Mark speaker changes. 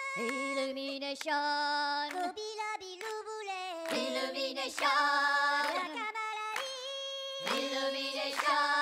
Speaker 1: イルミネーション、
Speaker 2: ロビラビルブレ
Speaker 1: イルミネーション、
Speaker 2: 仲間らい
Speaker 1: イルミネーション。